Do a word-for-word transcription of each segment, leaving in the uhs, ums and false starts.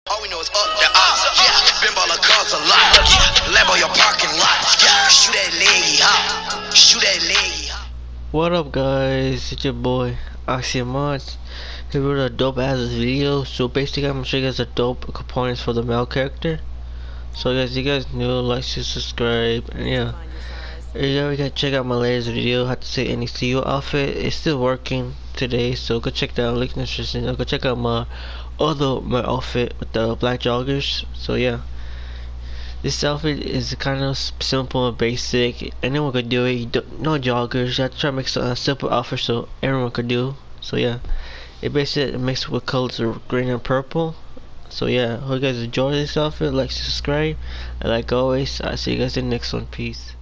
All we know is up, the odds, yeah. Been baller cars a lot, yeah. Lambo your parking lot, yeah. Shoot that leggy hop, shoot that leggy hop. What up, guys? It's your boy Oxymod here with a dope ass video. So basically, I'm gonna show you guys the dope components for the male character. So guys, you guys new, like, to subscribe, and yeah. You already gotta check out my latest video. How to say any C E O outfit. It's still working today, so go check that out. Link in the description. Go check out my other my outfit with the black joggers. So yeah, this outfit is kind of simple and basic. Anyone could do it. You don't, no joggers. You have to try to make a simple outfit so everyone could do. So yeah, it basically mixed with colors of green and purple. So yeah, hope you guys enjoy this outfit. Like, subscribe, and like always, I'll see you guys in the next one. Peace.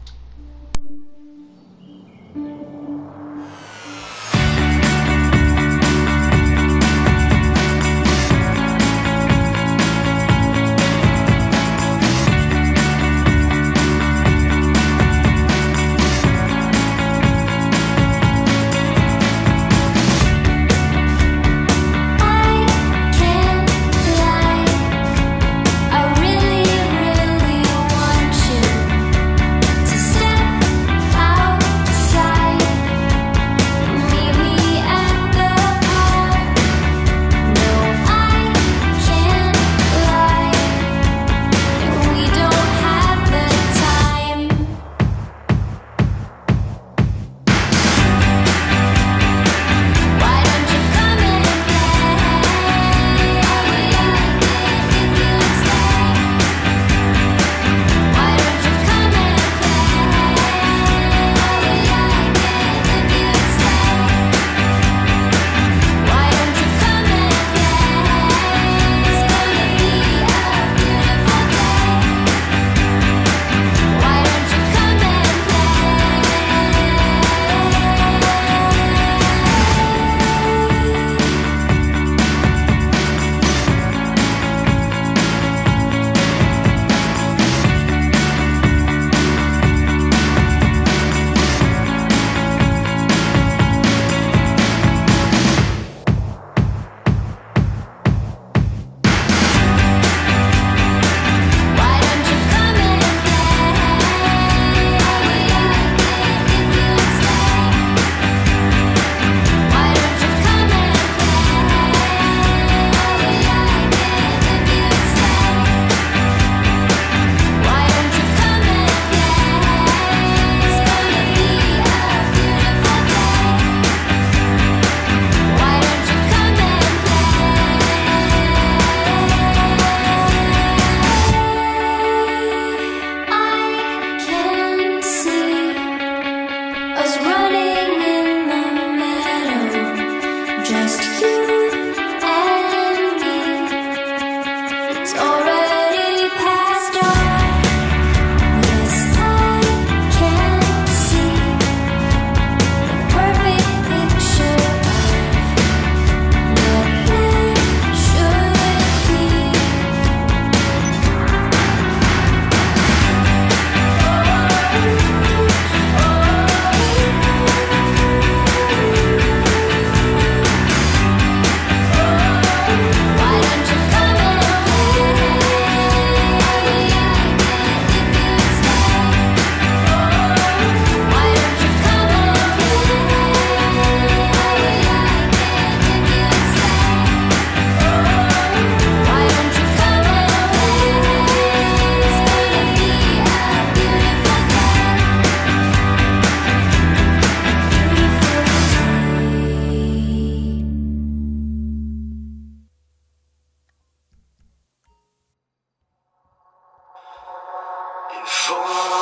For